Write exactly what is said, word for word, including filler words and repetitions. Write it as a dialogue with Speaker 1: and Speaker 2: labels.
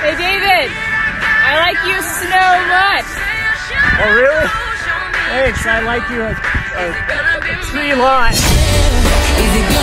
Speaker 1: Hey David, I like you so much.
Speaker 2: Oh really? Thanks, I like you a, a, a tree lot.